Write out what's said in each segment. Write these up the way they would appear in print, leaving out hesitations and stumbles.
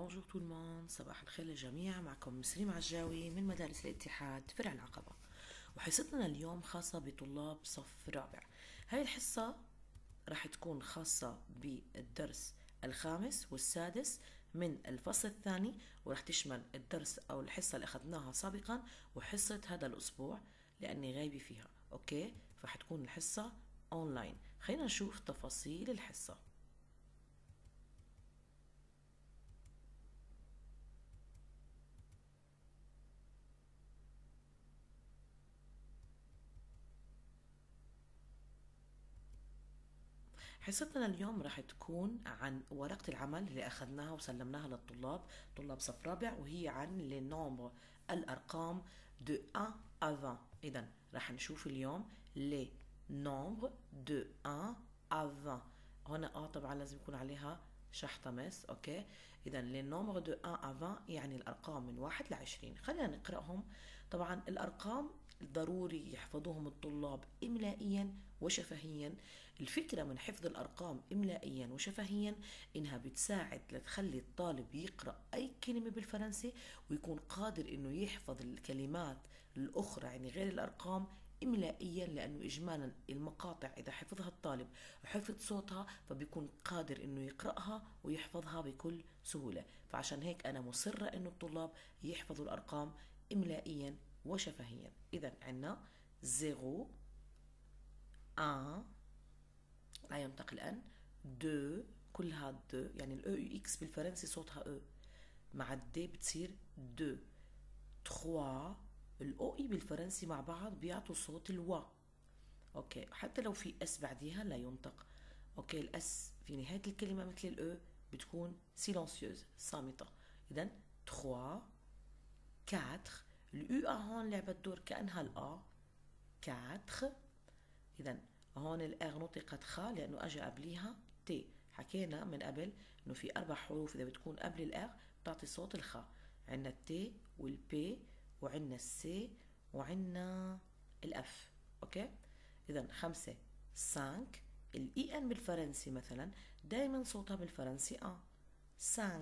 بونجور تو الموند، صباح الخير للجميع. معكم مسريم عجاوي من مدارس الاتحاد فرع العقبة، وحصتنا اليوم خاصة بطلاب صف رابع. هاي الحصة راح تكون خاصة بالدرس الخامس والسادس من الفصل الثاني، وراح تشمل الدرس أو الحصة اللي أخذناها سابقا وحصة هذا الأسبوع لأني غايبة فيها. أوكي، فراح تكون الحصة أونلاين. خلينا نشوف تفاصيل الحصة. حصتنا اليوم راح تكون عن ورقة العمل اللي أخذناها وسلمناها للطلاب، طلاب صف رابع، وهي عن لي الأرقام de 1 à 20. إذن راح نشوف اليوم les nombres de 1 à 20. هنا طبعا لازم يكون عليها شحطة مس. أوكي، إذن les nombres de 1 à 20 يعني الأرقام من 1 ل20. خلينا نقرأهم. طبعا الأرقام ضروري يحفظوهم الطلاب إملائيا وشفهيا. الفكرة من حفظ الأرقام إملائيا وشفهيا إنها بتساعد لتخلي الطالب يقرأ أي كلمة بالفرنسي ويكون قادر إنه يحفظ الكلمات الأخرى يعني غير الأرقام إملائيا، لأنه إجمالا المقاطع إذا حفظها الطالب وحفظ صوتها فبيكون قادر إنه يقرأها ويحفظها بكل سهولة. فعشان هيك أنا مصرة إنه الطلاب يحفظوا الأرقام إملائيا وشفهيا. إذا عنا 0 1 لا ينطق الأن، 2 كلها 2 يعني الأو يو إكس بالفرنسي صوتها أو، مع الدي بتصير 2. 3 الأو إي بالفرنسي مع بعض بيعطوا صوت الوا. أوكي، حتى لو في أس بعديها لا ينطق. أوكي، الأس في نهاية الكلمة مثل الأو بتكون سيلانسيوز صامتة. إذن 3 4 الأو هون لعبت دور كأنها الأ 4. إذن هون الأغ نطقت خا لأنه أجا قبليها تي. حكينا من قبل إنه في 4 حروف إذا بتكون قبل الأغ بتعطي صوت الخا. عنا التي والبي وعنا السي وعنا الأف. أوكي، إذن 5 5 الإي أن بالفرنسي مثلا دايما صوتها بالفرنسي 5.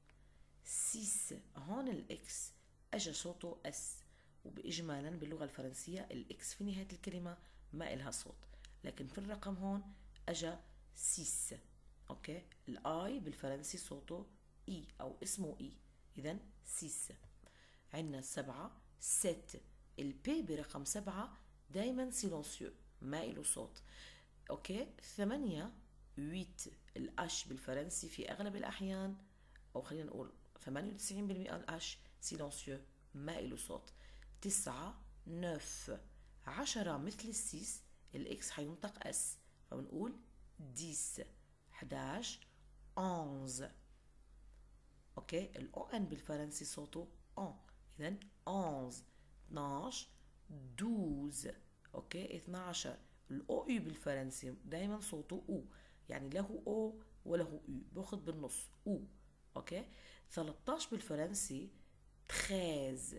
6 هون الإكس أجا صوته أس، وبإجمالا باللغة الفرنسية الإكس في نهاية الكلمة ما إلها صوت، لكن في الرقم هون أجا 6. أوكي، الآي بالفرنسي صوته إي أو اسمه إي، إذن 6. عندنا 7 7 البي برقم 7 دايما سيلونسيو ما إله صوت. أوكي، 8 8 الأش بالفرنسي في أغلب الأحيان، أو خلينا نقول 98% الأش سيلونسيو ما إله صوت. 9 9 10 مثل السيس الإكس حينطق أس فبنقول 10. 11 11. أوكي، الأو أن بالفرنسي صوته أن، إذن 11. 12 12. أوكي، 12 الأو يو بالفرنسي دايما صوته أو، يعني له أو وله أو باخد بالنص أو. أوكي، 13 بالفرنسي 13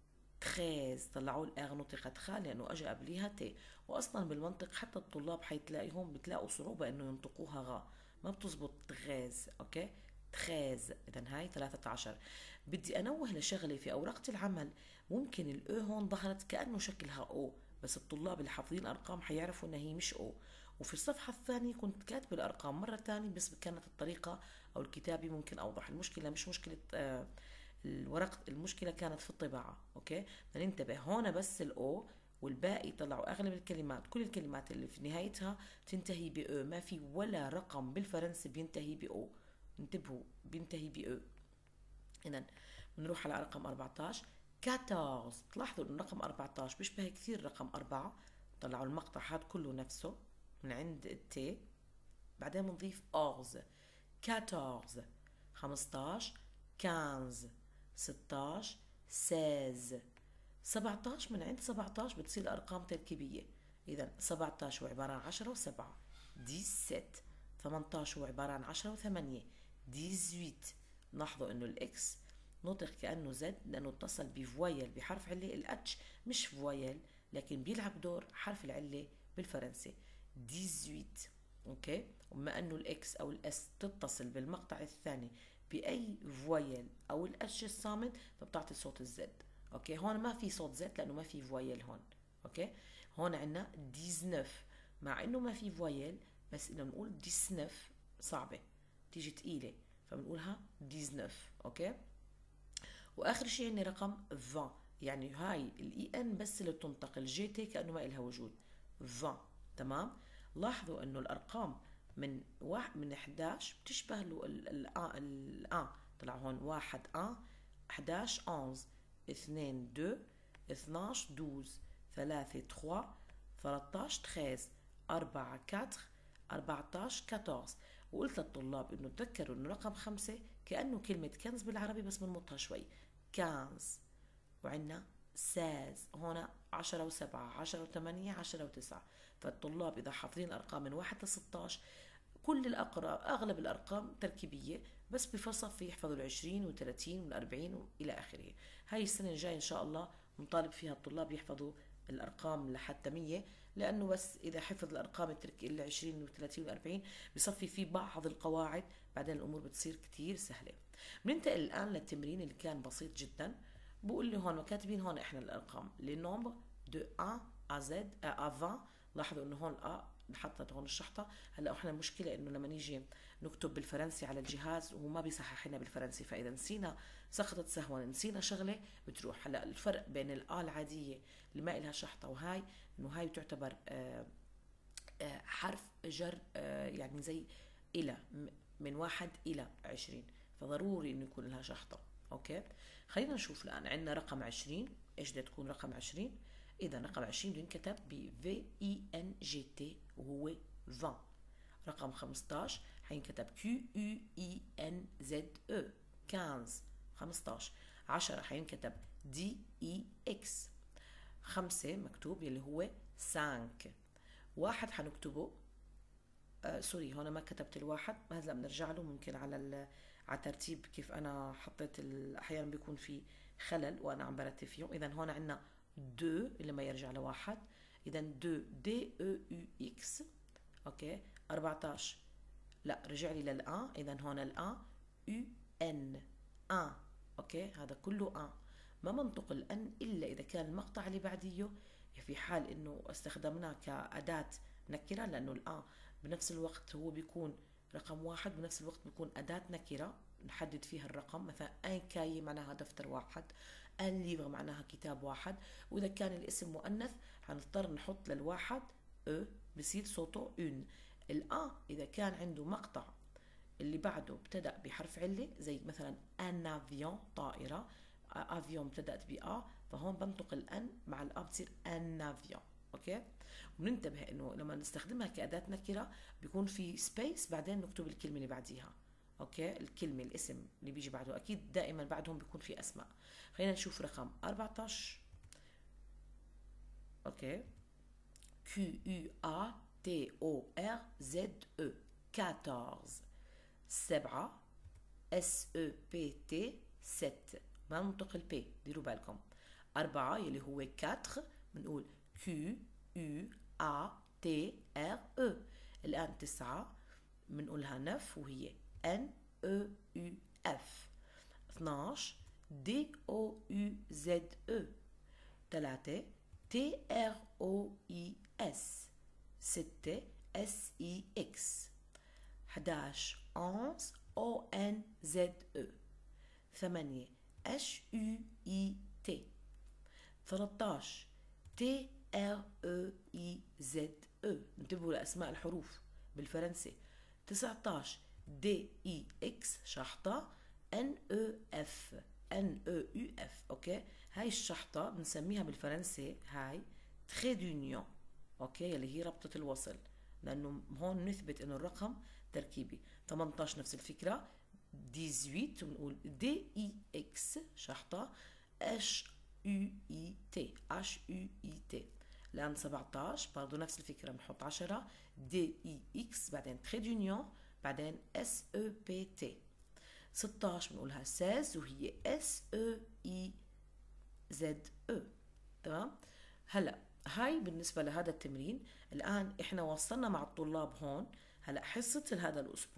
13 طلعوا الأغ نطقت خا لأنه أجا قبليها تي، وأصلا بالمنطق حتى الطلاب حيتلاقيهم بتلاقوا صعوبة إنه ينطقوها غا، ما بتزبط 13. أوكي 13. إذن هاي 13. بدي أنوه لشغلة في أوراق العمل، ممكن الأو هون ظهرت كأنه شكلها أو، بس الطلاب اللي حافظين أرقام حيعرفوا إنها هي مش أو. وفي الصفحة الثانية كنت كاتبة الأرقام مرة تانية بس كانت الطريقة أو الكتابة ممكن أوضح. المشكلة مش مشكلة الورق، المشكلة كانت في الطباعة. أوكي، ننتبه هون بس الأو والباقي طلعوا أغلب الكلمات، كل الكلمات اللي في نهايتها تنتهي بأو، ما في ولا رقم بالفرنسي بينتهي بأو. انتبهوا، بينتهي بأو. إذن بنروح على رقم 14 14. تلاحظوا إنه رقم 14 بيشبه كثير رقم 4. طلعوا المقطع هذا كله نفسه من عند التي، بعدين بنضيف أغز 14. 15 15. 16 16. 17 من عند 17 بتصير أرقام تركيبية. إذا 17 هو عبارة عن 10 و7 17. 18 هو عبارة عن 10 و8 18. لاحظوا إنه الإكس نطق كأنه زد لأنه اتصل بفويل بحرف علة. الأتش مش فويل لكن بيلعب دور حرف العلة بالفرنسي 18. اوكي، وبما انه الاكس او الاس تتصل بالمقطع الثاني باي فويل او الاتش الصامت فبتعطي صوت الزد. اوكي هون ما في صوت زد لانه ما في فويل هون. اوكي هون عندنا 19 مع انه ما في فويل، بس اذا بنقول 19 صعبه تيجي ثقيله فبنقولها 19. اوكي واخر شيء عندي رقم 20، يعني هاي الاي ان بس اللي بتنطق، الجي تي كانه ما لها وجود. 20 تمام. لاحظوا انه الارقام من 11 بتشبه الان. طلع هون 1 1 11 11 2 2 12 12 3 3 13 13 4 4 14 14. وقلت للطلاب انه تذكروا انه رقم 5 كأنه كلمة كنز بالعربي بس بنمطها شوي، كانز. وعندنا ساز هون 10 و7 10 و8 10 و9. فالطلاب إذا حافظين الأرقام من 1 ل 16 كل الأقراب أغلب الأرقام تركيبية، بس بفصل في يحفظوا 20 و30 وال40 وإلى آخره. هاي السنة الجاية إن شاء الله نطالب فيها الطلاب يحفظوا الأرقام لحتى 100، لأنه بس إذا حفظ الأرقام ال 20 و30 وال40 بصفي في بعض القواعد، بعدين الأمور بتصير كتير سهلة. بننتقل الآن للتمرين اللي كان بسيط جدا. بقول لي هون كاتبين هون إحنا الأرقام لي نومبر دو 1 à Z à 20. لاحظوا إنه هون انحطت هون الشحطة. هلا احنا المشكلة إنه لما نيجي نكتب بالفرنسي على الجهاز وما بيصحح لنا بالفرنسي، فإذا نسينا سقطت سهوا، نسينا شغلة بتروح. هلا الفرق بين الآ العادية اللي ما إلها شحطة وهاي إنه هاي تعتبر حرف جر، يعني زي إلى، من 1 إلى 20، فضروري إنه يكون لها شحطة. أوكي خلينا نشوف الآن. عندنا رقم 20، إيش بدها تكون رقم 20؟ إذا رقم 20 ينكتب ب VINGT وهو 20. رقم 15 حينكتب QUINZE 15 15. 10 حينكتب DEX. 5 مكتوب يلي هو 5. 1 حنكتبه سوري هون ما كتبت الواحد، هذا بنرجع له ممكن على ترتيب كيف انا حطيت احيانا بيكون في خلل وانا عم برتب فيهم. اذا هون عندنا 2 اللي ما يرجع لواحد، اذا 2 دي او يو اكس. اوكي 14 لا رجع لي للان، اذا هون الان يو ان ان. اوكي هذا كله ان. ما منطق الان الا اذا كان المقطع اللي بعديه في حال انه استخدمناه كأداة نكرة، لانه الان بنفس الوقت هو بيكون رقم واحد، بنفس الوقت بيكون أداة نكرة نحدد فيها الرقم. مثلا ان كاي معناها دفتر واحد، ان ليفر معناها كتاب واحد. واذا كان الاسم مؤنث حنضطر نحط للواحد او بصير صوته اون. الان اذا كان عنده مقطع اللي بعده ابتدأ بحرف علة زي مثلا ان افيون طائرة، افيون ابتدأت بآ، فهون بنطق الان مع الآ بتصير ان افيون. اوكي وننتبه انه لما نستخدمها كأداة نكرة بيكون في سبيس بعدين نكتب الكلمة اللي بعديها. اوكي الكلمة الاسم اللي بيجي بعده اكيد دائما بعدهم بيكون في اسماء. خلينا نشوف رقم 14. اوكي QUATORZE 14. 7 SEPT 7. ما ننطق البي ديروا بالكم. 4 يلي هو 4 بنقول QUATRE. الآن 9 بنقولها 9 وهي NEUF. 12 DOUZE. 3 TROIS. 6 SEX. 11 ONZE. 8 HUIT. 13 TREIZE. انتبهوا لأسماء الحروف بالفرنسي. 19 DEX شحطة. NEF NEUF. اوكي هاي الشحطة بنسميها بالفرنسي هاي تري دونيون. اوكي اللي هي ربطة الوصل، لأنه هون نثبت إنه الرقم تركيبي. 18 نفس الفكرة. 18 بنقول DEX شحطة HUIT HUIT. الآن 17 برضو نفس الفكرة بنحط 10 DEX بعدين تري دونيون بعدين SEPT. 16 بنقولها 16 وهي SEIZE. تمام. هلا هاي بالنسبة لهذا التمرين. الآن احنا وصلنا مع الطلاب هون. هلا حصة هذا الأسبوع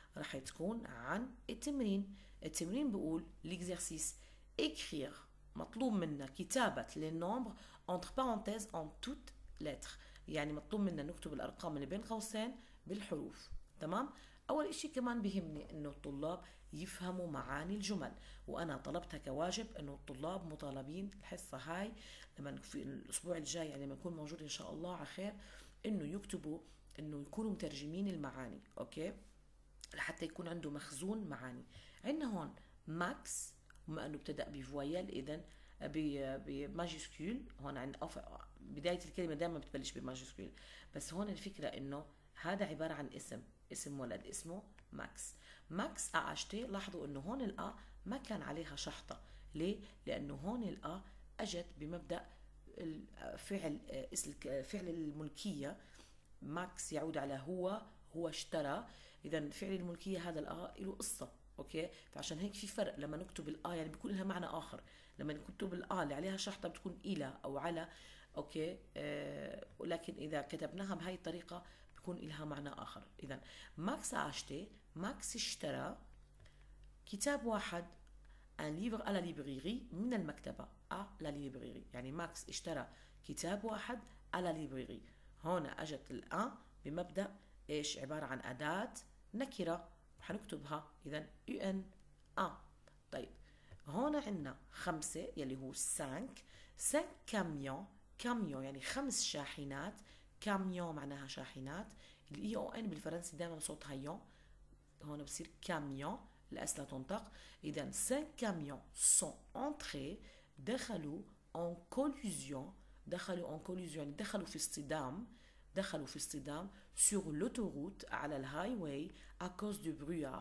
راح تكون عن التمرين. التمرين بيقول l'exercice écrire مطلوب منا كتابة les nombres entre parenthèses en toutes lettres، يعني مطلوب منا نكتب الأرقام اللي بين قوسين بالحروف. تمام. أول إشي كمان بيهمني إنه الطلاب يفهموا معاني الجمل، وأنا طلبتها كواجب إنه الطلاب مطالبين الحصة هاي لما في الأسبوع الجاي، يعني لما نكون موجود إن شاء الله على خير، إنه يكتبوا، إنه يكونوا مترجمين المعاني. أوكي، لحتى يكون عنده مخزون معاني. عندنا هون ماكس، وما انه ابتدأ بفويل اذا بماجيسكول. هون عند بداية الكلمة دائما بتبلش بماجيسكول، بس هون الفكرة انه هذا عبارة عن اسم ولد اسمه ماكس. ماكس أعشتي. لاحظوا انه هون الأ ما كان عليها شحطة. ليه؟ لانه هون الأ اجت بمبدأ فعل الملكية. ماكس يعود على هو اشترى، اذا فعل الملكيه هذا له قصه. اوكي، فعشان هيك في فرق لما نكتب يعني بيكون لها معنى اخر. لما نكتب اللي عليها شحطه بتكون الى او على. اوكي، ولكن اذا كتبناها بهاي الطريقه بيكون لها معنى اخر. اذا ماكس اشتي، ماكس اشترى كتاب واحد، un livre à la librairie من المكتبه à la librairie. يعني ماكس اشترى كتاب واحد à la librairie. هنا اجت الان بمبدأ ايش؟ عبارة عن أداة نكرة وحنكتبها إذا UN A. طيب هون عندنا 5 يلي هو 5 كاميون. كاميون يعني 5 شاحنات. كاميون معناها شاحنات. الاي او ان بالفرنسي دائما صوتها يون، هون بصير كاميون الأس لا تنطق. إذا 5 كاميون سون انتري، دخلوا en collision. دخلوا en collision يعني دخلوا في اصطدام sur l'autoroute على الهاي واي à cause du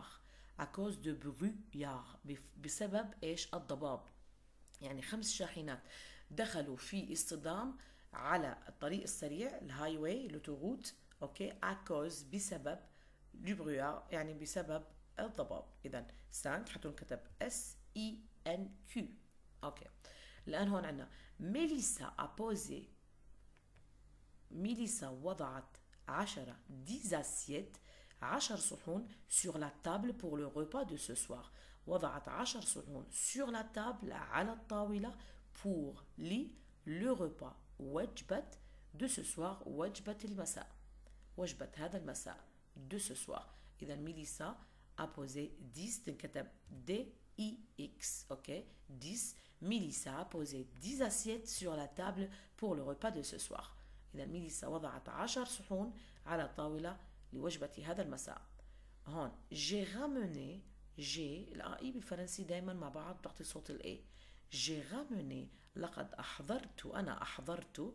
brouillard بسبب ايش؟ الضباب. يعني 5 شاحنات دخلوا في اصطدام على الطريق السريع الهاي واي l'autoroute. اوكي، à cause بسبب du brouillard يعني بسبب الضباب. اذا 5 حتنكتب SENQ. اوكي، الان هون عندنا ميليسا وضعت 10 10 صحون sur la table pour le repas de ce soir. وضعت 10 صحون sur la table على الطاولة pour le repas وجبة de ce soir وجبة المساء، وجبة هذا المساء de ce soir. إذا ميليسا a posé 10 تنكتب DIX. اوكي، 10. ميليسا a posé 10 assiettes sur la table pour le repas de ce soir. إذا ميليسا وضعت 10 صحون على الطاولة لوجبة هذا المساء. هون j'ai ramené، الآي بالفرنسي دايما مع بعض بتعطي صوت الأي. j'ai ramené لقد أحضرت، أنا أحضرت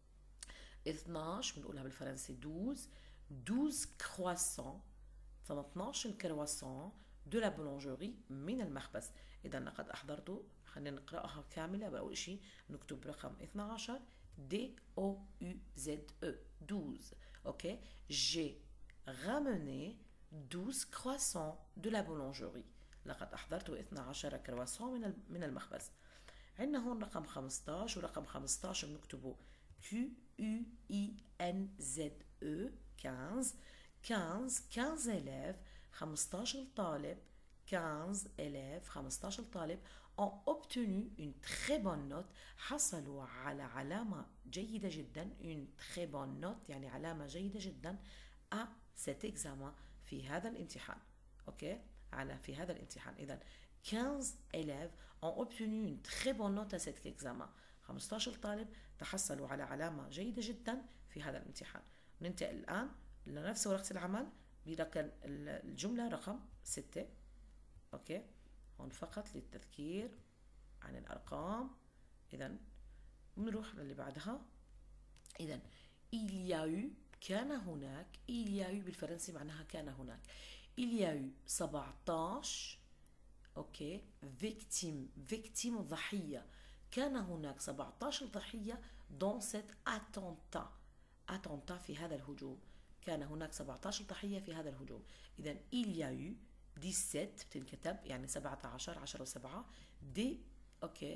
12 بنقولها بالفرنسي 12 croissants، 12 كرواسون de la boulangerie من المخبز. إذا لقد أحضرت، خلينا نقرأها كاملة. بأول شيء نكتب رقم 12 DOUZE 12. اوكي، j'ai ramené 12 croissants de la boulangerie. لقد أحضرت 12 كرواسون من المخبز. عندنا هون رقم 15، ورقم 15 بنكتبه QUINZE 15. 15 élèves 15 طالب. 15 élèves 15 طالب ont obtenu une très bonne note. حصلوا على علامة جيدة جدا. une très bonne note يعني علامة جيدة جدا à cet examen في هذا الامتحان. اوكي، في هذا الامتحان. إذا 15 élèves ont obtenu une très bonne note à cet examen. 15 طالب تحصلوا على علامة جيدة جدا في هذا الامتحان. ننتقل الآن لنفس ورقة العمل برقم الجملة رقم 6. اوكي، هون فقط للتذكير عن الأرقام. إذا بنروح للي بعدها. إذا il y a eu كان هناك. il y a eu بالفرنسي معناها كان هناك. il y a eu 17. اوكي، victime ضحية. كان هناك 17 ضحية dans cet attentat في هذا الهجوم. كان هناك 17 ضحية في هذا الهجوم. إذا il y a eu 17 بتنكتب يعني 17 10 و7 دي. اوكي،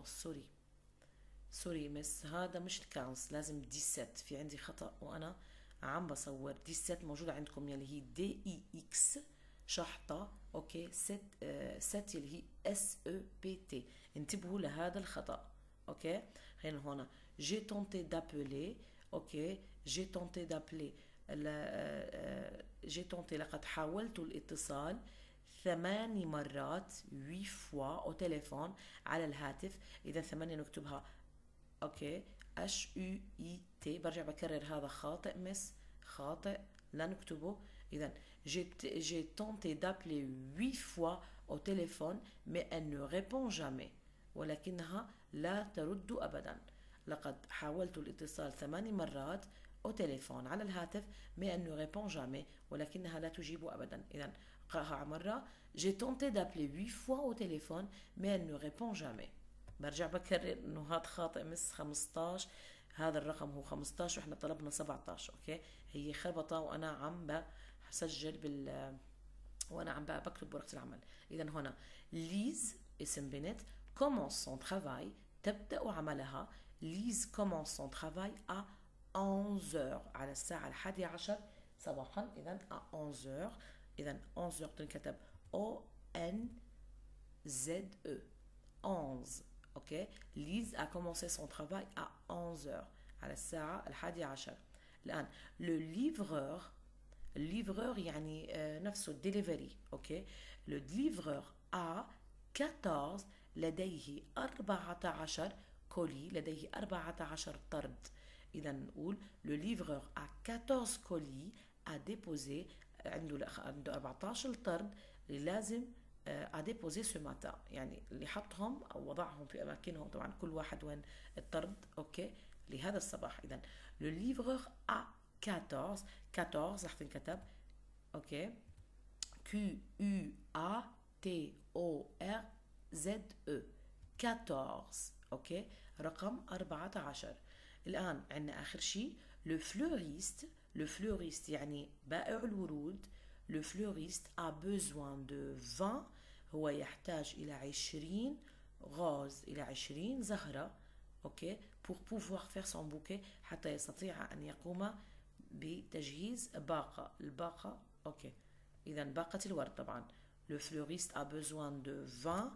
سوري مس، هذا مش كانس، لازم 17. في عندي خطأ وانا عم بصور. 17 موجودة عندكم يلي هي DIX شحطة. اوكي، ست اللي هي اس او بي تي. انتبهوا لهذا الخطأ. اوكي، خلينا هنا j'ai tenté d'appeler. اوكي، j'ai tenté d'appeler. j'ai tenté لقد حاولت الاتصال 8 مرات 8 fois au téléphone على الهاتف. اذا 8 نكتبها اوكي اش يو اي تي. برجع بكرر هذا خاطئ مس، خاطئ لا نكتبه. اذا j'ai tenté d'appeler 8 fois au téléphone mais elle ne répond jamais. ولكنها لا ترد ابدا. لقد حاولت الاتصال 8 مرات au téléphone على الهاتف mais elle ne répond jamais. ولكنها لا تجيب ابدا. اذا قراها مرة. j'ai tenté d'appeler 8 fois au téléphone mais elle ne répond jamais. برجع بكرر انه هذا خاطئ مس. 15 هذا الرقم هو 15 واحنا طلبنا 17. اوكي، هي خربطه وانا عم بسجل وانا عم بكتب ورقه العمل. اذا هنا ليز اسم بنت. commence son travail تبدا عملها. ليز commence son travail à 11h على الساعه 11 صباحا. اذا à 11h. اذا 11h تنكتب او ان زد او 11. اوكي، ليز a commencé son travail à 11h على الساعة 11. الآن le livreur يعني نفسه delivery. اوكي، le livreur a 14 لديه 14 كولي، لديه 14 طرد. إذا نقول le livreur a 14 colis à déposer. عنده 14 طرد اللي لازم à déposer ce matin. يعني اللي حطهم او وضعهم في اماكنهم. طبعا كل واحد وين الطرد. اوكي، لهذا الصباح. اذا le livreur a 14 رح تنكتب اوكي Q U A T O R Z E 14. اوكي، رقم 14. الان عندنا اخر شيء le fleuriste يعني بائع الورود. Le fleuriste a besoin de 20. هو يحتاج إلى 20 غاز، إلى 20 زهرة. أوكي، pour pouvoir faire son bouquet حتى يستطيع أن يقوم بتجهيز الباقة. أوكي، إذا باقة الورد طبعا. Le fleuriste a besoin de 20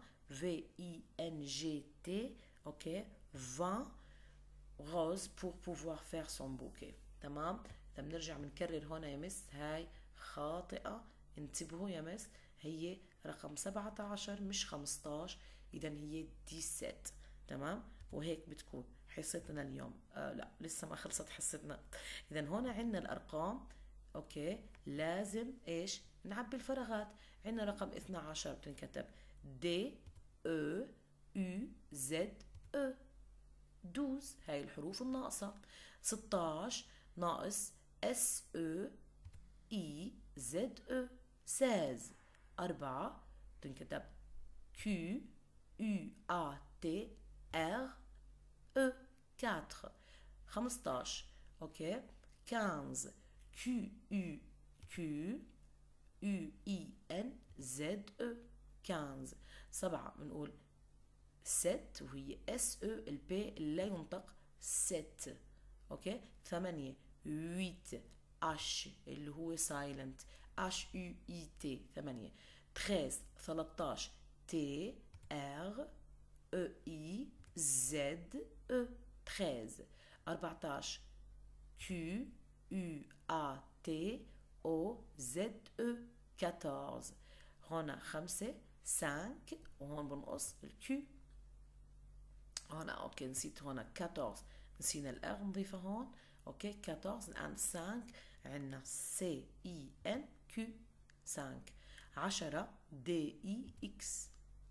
VINGT. أوكي، 20 غاز pour pouvoir faire son bouquet. تمام. إذا بنرجع بنكرر هنا يا مس هاي خاطئة. انتبهوا يا مس، هي رقم 17 مش 15. إذا هي 17. تمام، وهيك بتكون حصتنا اليوم. لا لسه ما خلصت حصتنا. إذا هون عندنا الأرقام. أوكي، لازم إيش نعبي الفراغات. عندنا رقم 12 بتنكتب D E U Z E 12. هاي الحروف الناقصة. 16 ناقص S E I Z E 16. 4 تنكتب Q U A T R E 4. 15 اوكي 15 Q U Q U I N Z E 15. 7 بنقول 7 وهي S E البي لا ينطق 7. اوكي 8 8 H اللي هو silent H U I T 8. 13 T R E I Z E 13. 14 Q U A T O Z E 14. هنا 5 5 وهون بنقص الكيو. هنا اوكي نسيت هنا 14 نسينا الار نضيفها هون. اوكي 14. الان 5 عندنا سي اي ان كيو 5. 10 دي اي اكس.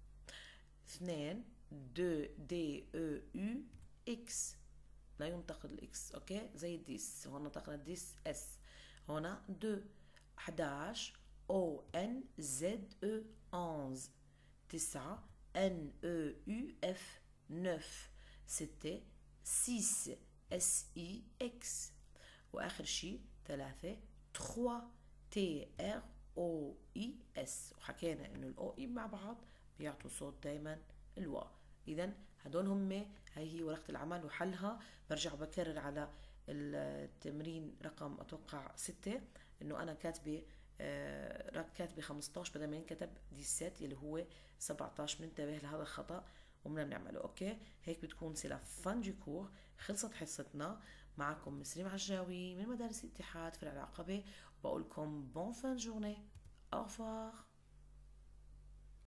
2 دي او يو اكس لا ينطق الاكس. اوكي زي الديس هون نطقنا الديس اس. هنا 2 11 او ان زد او 11. 9 ان او يو اف 9. 6 6 اس اي اكس. واخر شيء 3 تي ار او اي اس. وحكينا انه الاو اي مع بعض بيعطوا صوت دايما الوا. اذا هدول هم هي ورقة العمل وحلها. برجع بكرر على التمرين رقم اتوقع 6 انه انا كاتبه راك كاتبة 15 بدل ما ينكتب 17 اللي هو 17. بننتبه لهذا الخطأ ومنا بنعمله. اوكي، هيك بتكون سي لا فان دو كور. خلصت حصتنا. معكم مسرين عجاوي من مدارس الاتحاد فرع العقبة، وبقول لكم بون فان جورني. au revoir.